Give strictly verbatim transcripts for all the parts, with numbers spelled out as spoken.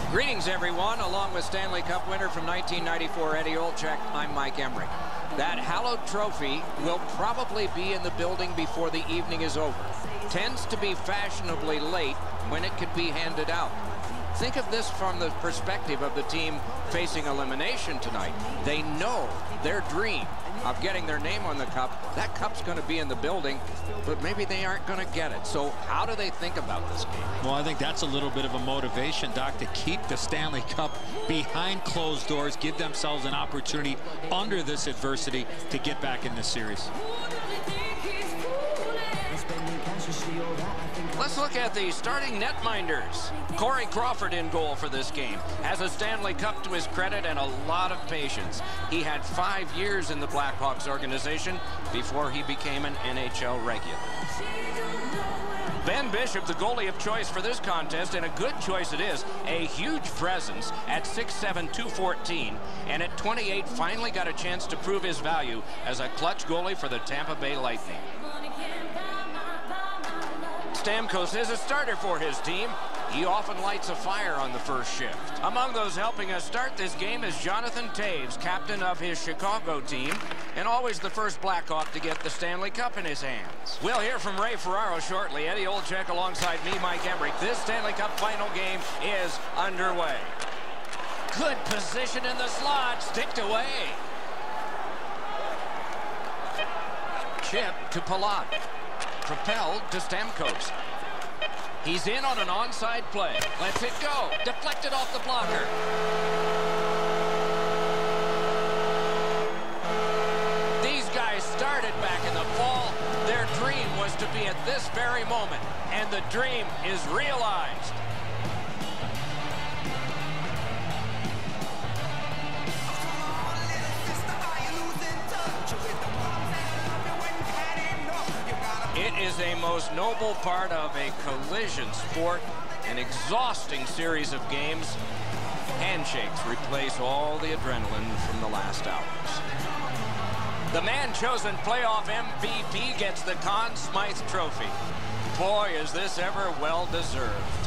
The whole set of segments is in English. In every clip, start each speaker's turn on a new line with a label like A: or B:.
A: Greetings, everyone. Along with Stanley Cup winner from nineteen ninety-four, Eddie Olczyk, I'm Mike Emrick. That hallowed trophy will probably be in the building before the evening is over. Tends to be fashionably late when it could be handed out. Think of this from the perspective of the team facing elimination tonight. They know their dream of getting their name on the cup. That cup's going to be in the building, but maybe they aren't going to get it. So how do they think about this game?
B: Well, I think that's a little bit of a motivation, Doc, to keep the Stanley Cup behind closed doors, give themselves an opportunity under this adversity to get back in this series.
A: Let's look at the starting netminders. Corey Crawford in goal for this game. Has a Stanley Cup to his credit and a lot of patience. He had five years in the Blackhawks organization before he became an N H L regular. Ben Bishop, the goalie of choice for this contest, and a good choice it is. A huge presence at six seven, two fourteen, and at twenty-eight finally got a chance to prove his value as a clutch goalie for the Tampa Bay Lightning. Stamkos is a starter for his team. He often lights a fire on the first shift. Among those helping us start this game is Jonathan Toews, captain of his Chicago team, and always the first Blackhawk to get the Stanley Cup in his hands. We'll hear from Ray Ferraro shortly. Eddie Olczyk alongside me, Mike Emrick. This Stanley Cup final game is underway. Good position in the slot, sticked away. Chip to Palat. Propelled to Stamkos. He's in on an onside play. Lets it go. Deflected off the blocker. These guys started back in the fall. Their dream was to be at this very moment, and the dream is realized. It is a most noble part of a collision sport, an exhausting series of games. Handshakes replace all the adrenaline from the last hours. The man chosen playoff M V P gets the Conn Smythe Trophy. Boy, is this ever well-deserved.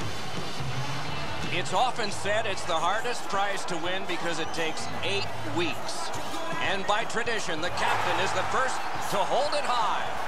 A: It's often said it's the hardest prize to win because it takes eight weeks. And by tradition, the captain is the first to hold it high.